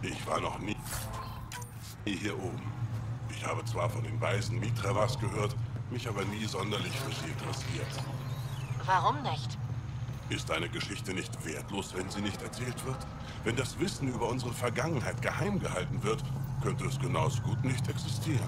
Ich war noch nie hier oben. Ich habe zwar von den Weisen Mitravas gehört, mich aber nie sonderlich für sie interessiert. Warum nicht? Ist eine Geschichte nicht wertlos, wenn sie nicht erzählt wird? Wenn das Wissen über unsere Vergangenheit geheim gehalten wird, könnte es genauso gut nicht existieren.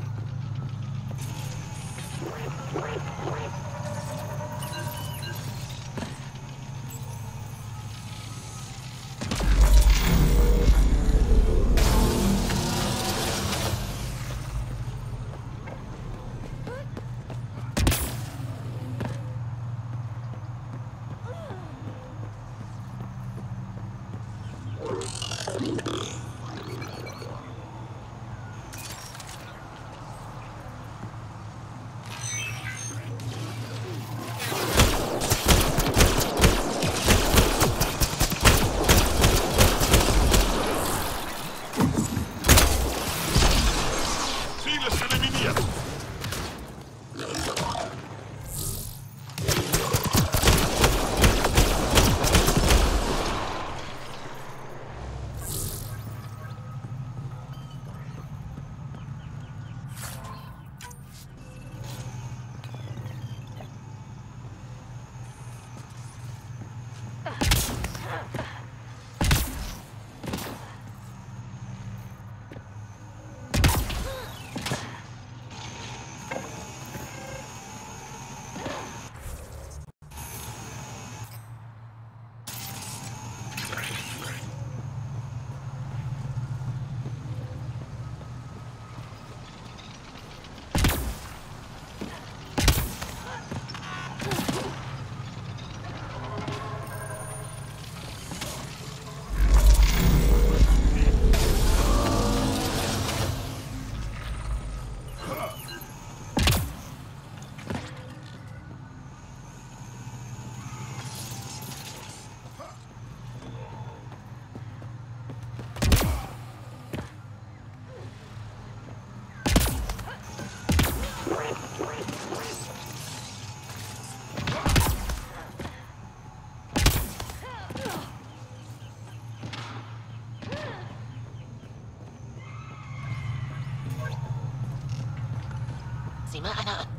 Sieh mal einer an.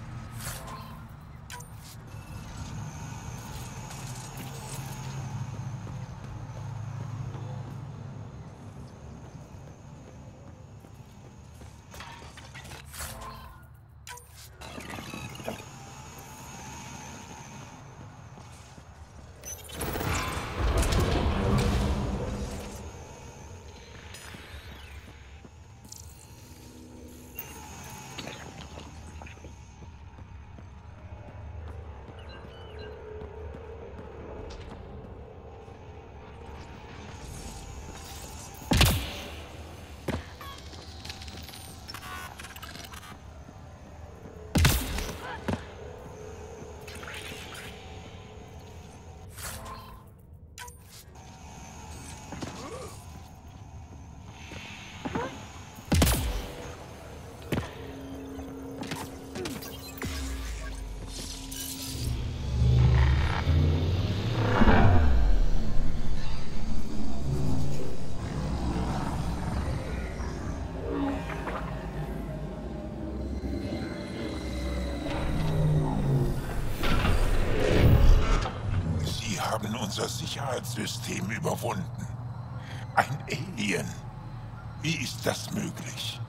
Unser Sicherheitssystem überwunden. Ein Alien. Wie ist das möglich?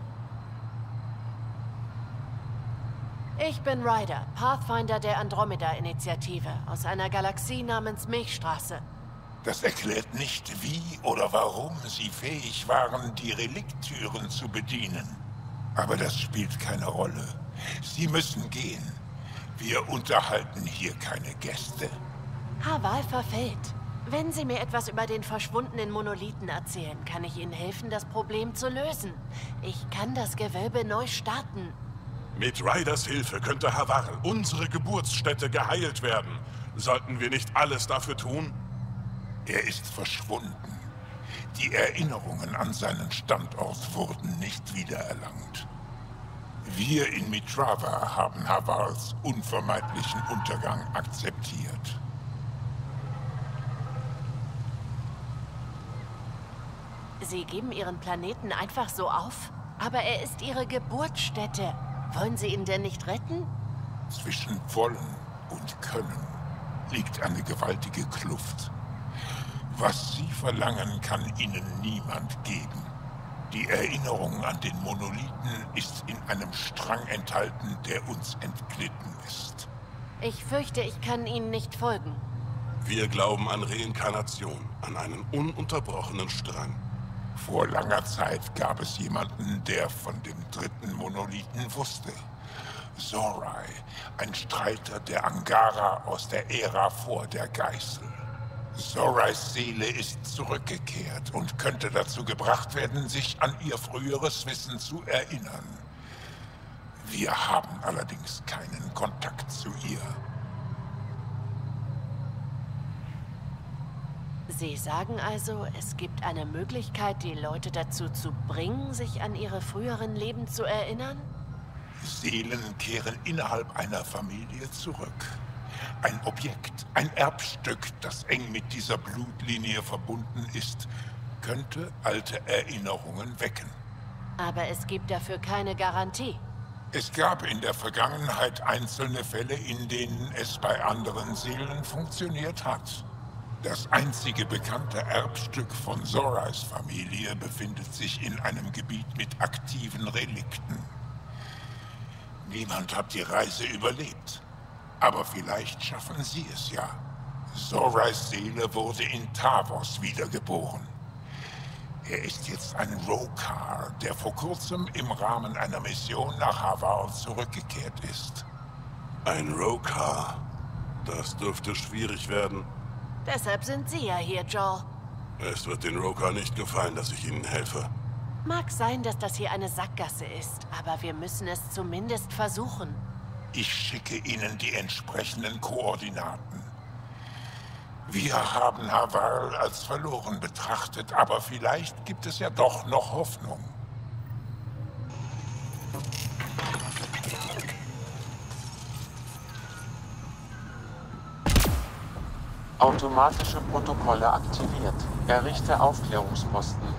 Ich bin Ryder, Pathfinder der Andromeda-Initiative aus einer Galaxie namens Milchstraße. Das erklärt nicht, wie oder warum Sie fähig waren, die Relikttüren zu bedienen. Aber das spielt keine Rolle. Sie müssen gehen. Wir unterhalten hier keine Gäste. Haval verfällt. Wenn Sie mir etwas über den verschwundenen Monolithen erzählen, kann ich Ihnen helfen, das Problem zu lösen. Ich kann das Gewölbe neu starten. Mit Ryders Hilfe könnte Havarl, unsere Geburtsstätte, geheilt werden. Sollten wir nicht alles dafür tun? Er ist verschwunden. Die Erinnerungen an seinen Standort wurden nicht wiedererlangt. Wir in Mitrava haben Havarls unvermeidlichen Untergang akzeptiert. Sie geben Ihren Planeten einfach so auf? Aber er ist Ihre Geburtsstätte. Wollen Sie ihn denn nicht retten? Zwischen Wollen und Können liegt eine gewaltige Kluft. Was Sie verlangen, kann Ihnen niemand geben. Die Erinnerung an den Monolithen ist in einem Strang enthalten, der uns entglitten ist. Ich fürchte, ich kann Ihnen nicht folgen. Wir glauben an Reinkarnation, an einen ununterbrochenen Strang. Vor langer Zeit gab es jemanden, der von dem dritten Monolithen wusste. Zorai, ein Streiter der Angara aus der Ära vor der Geißel. Zorais Seele ist zurückgekehrt und könnte dazu gebracht werden, sich an ihr früheres Wissen zu erinnern. Wir haben allerdings keinen Kontakt zu ihr. Sie sagen also, es gibt eine Möglichkeit, die Leute dazu zu bringen, sich an ihre früheren Leben zu erinnern? Seelen kehren innerhalb einer Familie zurück. Ein Objekt, ein Erbstück, das eng mit dieser Blutlinie verbunden ist, könnte alte Erinnerungen wecken. Aber es gibt dafür keine Garantie. Es gab in der Vergangenheit einzelne Fälle, in denen es bei anderen Seelen funktioniert hat. Das einzige bekannte Erbstück von Zorais Familie befindet sich in einem Gebiet mit aktiven Relikten. Niemand hat die Reise überlebt. Aber vielleicht schaffen sie es ja. Zorais Seele wurde in Tavos wiedergeboren. Er ist jetzt ein Rokar, der vor kurzem im Rahmen einer Mission nach Havar zurückgekehrt ist. Ein Rokar? Das dürfte schwierig werden. Deshalb sind Sie ja hier, Joel. Es wird den Rokar nicht gefallen, dass ich Ihnen helfe. Mag sein, dass das hier eine Sackgasse ist, aber wir müssen es zumindest versuchen. Ich schicke Ihnen die entsprechenden Koordinaten. Wir haben Havar als verloren betrachtet, aber vielleicht gibt es ja doch noch Hoffnung. Automatische Protokolle aktiviert. Errichte Aufklärungsposten.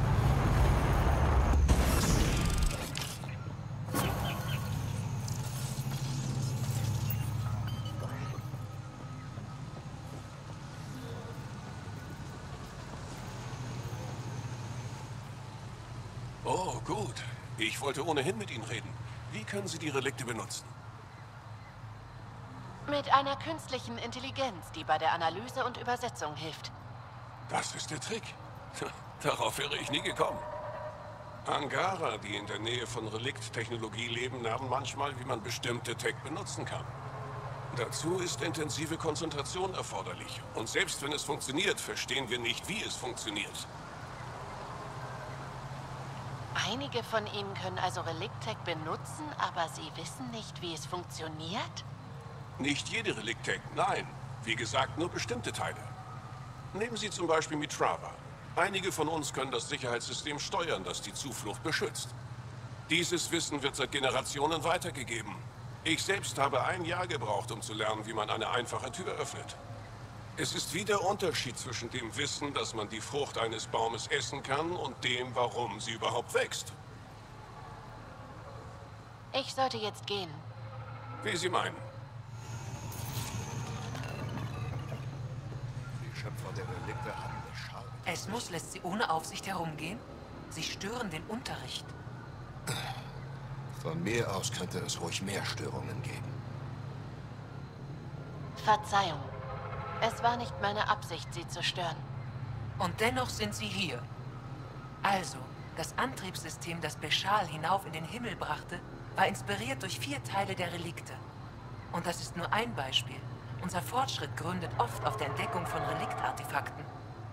Oh, gut. Ich wollte ohnehin mit Ihnen reden. Wie können Sie die Relikte benutzen? Mit einer künstlichen Intelligenz, die bei der Analyse und Übersetzung hilft. Das ist der Trick. Darauf wäre ich nie gekommen. Angara, die in der Nähe von Relikt-Technologie leben, lernen manchmal, wie man bestimmte Tech benutzen kann. Dazu ist intensive Konzentration erforderlich. Und selbst wenn es funktioniert, verstehen wir nicht, wie es funktioniert. Einige von Ihnen können also Relikt-Tech benutzen, aber Sie wissen nicht, wie es funktioniert? Nicht jede Relikt-Tech, nein. Wie gesagt, nur bestimmte Teile. Nehmen Sie zum Beispiel Mitrava. Einige von uns können das Sicherheitssystem steuern, das die Zuflucht beschützt. Dieses Wissen wird seit Generationen weitergegeben. Ich selbst habe 1 Jahr gebraucht, um zu lernen, wie man eine einfache Tür öffnet. Es ist wie der Unterschied zwischen dem Wissen, dass man die Frucht eines Baumes essen kann, und dem, warum sie überhaupt wächst. Ich sollte jetzt gehen. Wie Sie meinen. Die Schöpfer der Relikte haben Bescheid. Esmus lässt sie ohne Aufsicht herumgehen? Sie stören den Unterricht. Von mir aus könnte es ruhig mehr Störungen geben. Verzeihung. Es war nicht meine Absicht, Sie zu stören. Und dennoch sind sie hier. Also, das Antriebssystem, das Beshal hinauf in den Himmel brachte, war inspiriert durch 4 Teile der Relikte. Und das ist nur ein Beispiel. Unser Fortschritt gründet oft auf der Entdeckung von Reliktartefakten.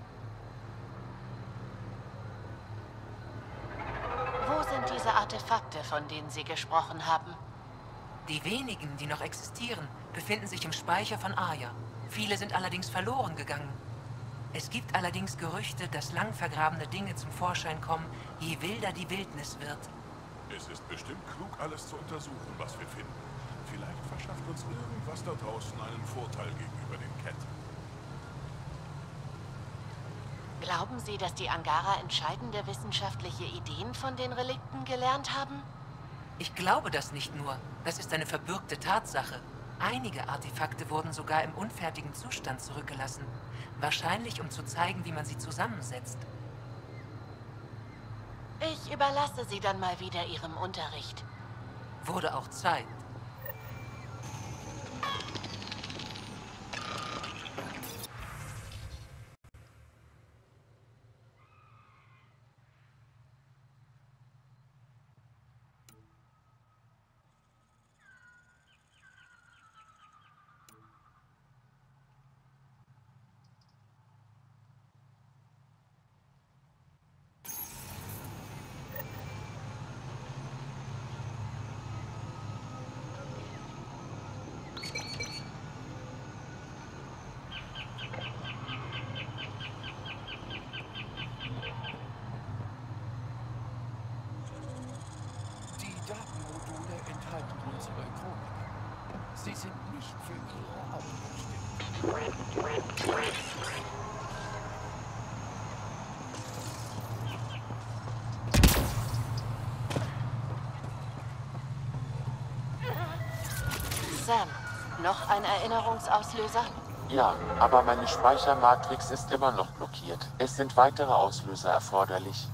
Wo sind diese Artefakte, von denen Sie gesprochen haben? Die wenigen, die noch existieren, befinden sich im Speicher von Aya. Viele sind allerdings verloren gegangen. Es gibt allerdings Gerüchte, dass lang vergrabene Dinge zum Vorschein kommen, je wilder die Wildnis wird. Es ist bestimmt klug, alles zu untersuchen, was wir finden. Vielleicht verschafft uns irgendwas da draußen einen Vorteil gegenüber den Cat. Glauben Sie, dass die Angara entscheidende wissenschaftliche Ideen von den Relikten gelernt haben? Ich glaube das nicht nur. Das ist eine verbürgte Tatsache. Einige Artefakte wurden sogar im unfertigen Zustand zurückgelassen. Wahrscheinlich, um zu zeigen, wie man sie zusammensetzt. Ich überlasse Sie dann mal wieder Ihrem Unterricht. Wurde auch Zeit. Die Datenmodule enthalten unsere Chronik. Sie sind nicht für Ihre Augen bestimmt. Sam, noch ein Erinnerungsauslöser? Ja, aber meine Speichermatrix ist immer noch blockiert. Es sind weitere Auslöser erforderlich.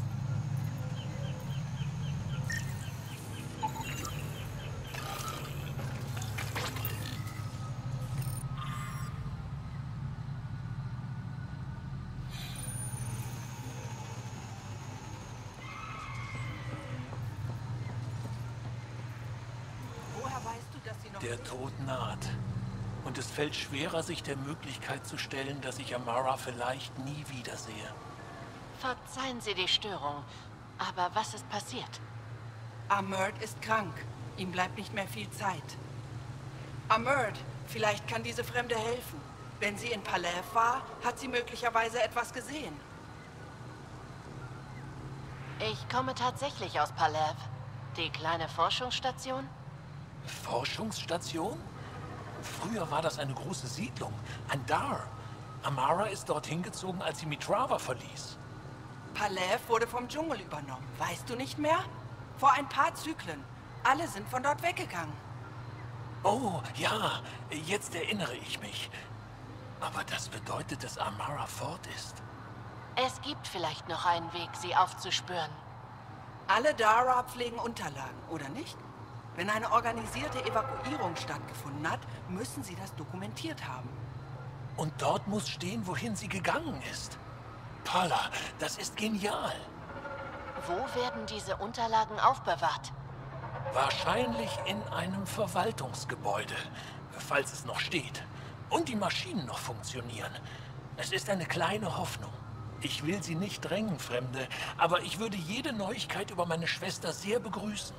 Woher weißt du, dass sie noch... Der Tod naht. Und es fällt schwerer, sich der Möglichkeit zu stellen, dass ich Amara vielleicht nie wiedersehe. Verzeihen Sie die Störung, aber was ist passiert? Amerd ist krank. Ihm bleibt nicht mehr viel Zeit. Amerd, vielleicht kann diese Fremde helfen. Wenn sie in Palev war, hat sie möglicherweise etwas gesehen. Ich komme tatsächlich aus Palev. Die kleine Forschungsstation? Forschungsstation? Früher war das eine große Siedlung. Ein Dar. Amara ist dorthin gezogen, als sie Mitrava verließ. Palev wurde vom Dschungel übernommen. Weißt du nicht mehr? Vor ein paar Zyklen. Alle sind von dort weggegangen. Oh, ja, jetzt erinnere ich mich. Aber das bedeutet, dass Amara fort ist. Es gibt vielleicht noch einen Weg, sie aufzuspüren. Alle Dara pflegen Unterlagen, oder nicht? Wenn eine organisierte Evakuierung stattgefunden hat, müssen sie das dokumentiert haben. Und dort muss stehen, wohin sie gegangen ist. Paula, das ist genial. Wo werden diese Unterlagen aufbewahrt? Wahrscheinlich in einem Verwaltungsgebäude, falls es noch steht. Und die Maschinen noch funktionieren. Es ist eine kleine Hoffnung. Ich will Sie nicht drängen, Fremde, aber ich würde jede Neuigkeit über meine Schwester sehr begrüßen.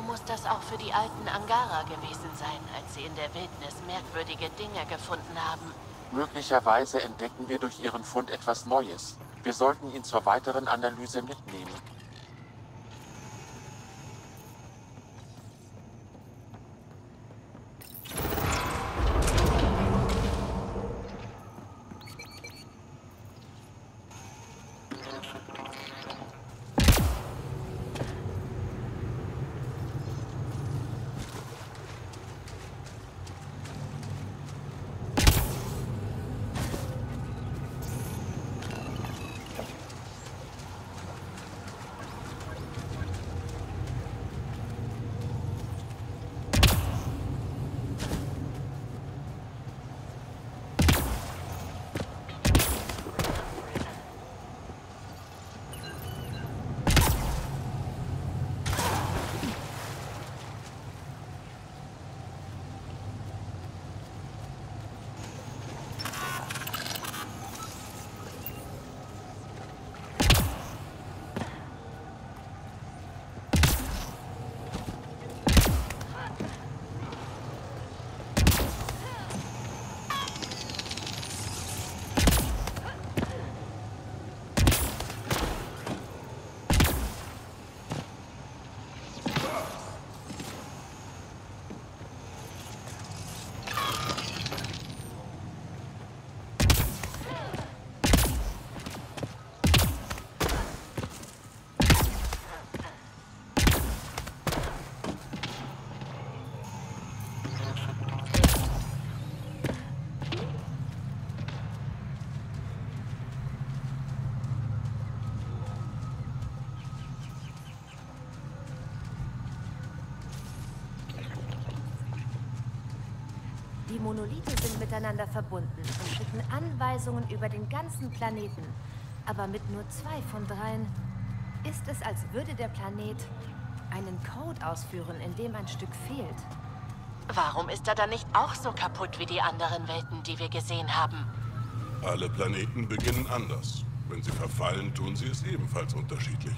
muss das auch für die alten Angara gewesen sein, als sie in der Wildnis merkwürdige Dinge gefunden haben. Möglicherweise entdecken wir durch Ihren Fund etwas Neues. Wir sollten ihn zur weiteren Analyse mitnehmen. Die Monolithe sind miteinander verbunden und schicken Anweisungen über den ganzen Planeten. Aber mit nur 2 von 3 ist es, als würde der Planet einen Code ausführen, in dem ein Stück fehlt. Warum ist er dann nicht auch so kaputt wie die anderen Welten, die wir gesehen haben? Alle Planeten beginnen anders. Wenn sie verfallen, tun sie es ebenfalls unterschiedlich.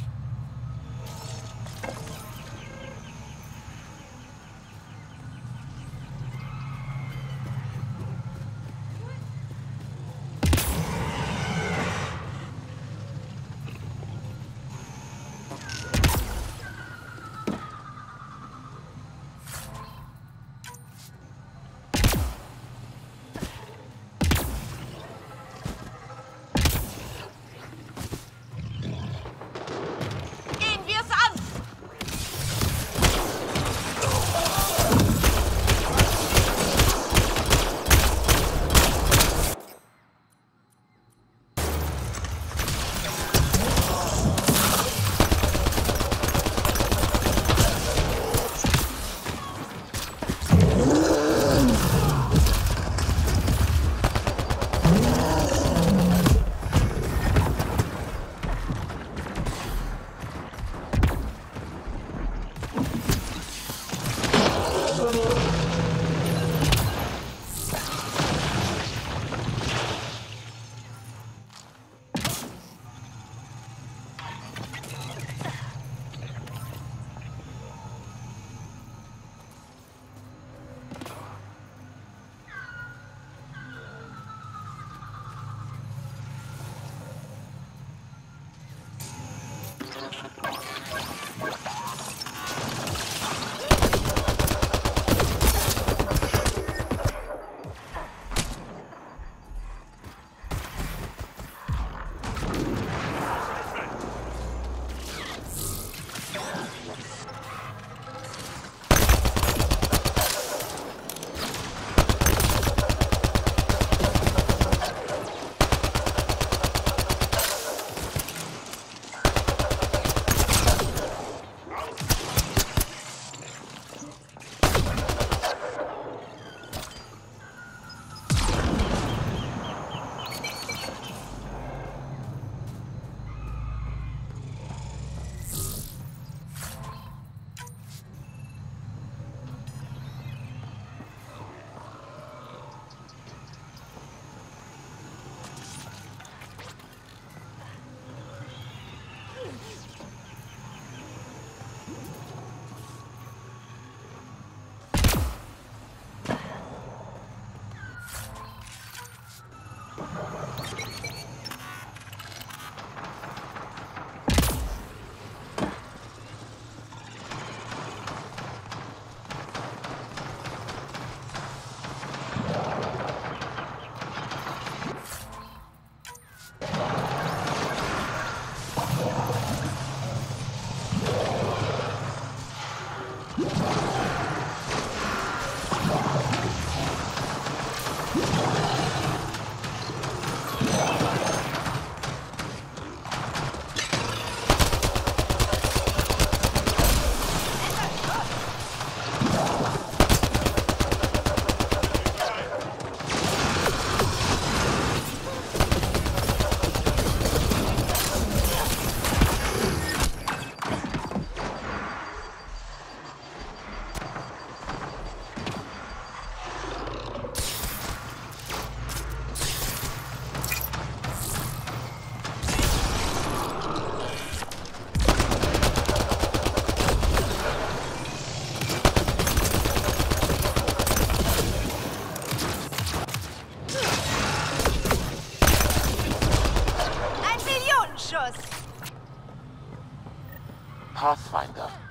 los! Pathfinder.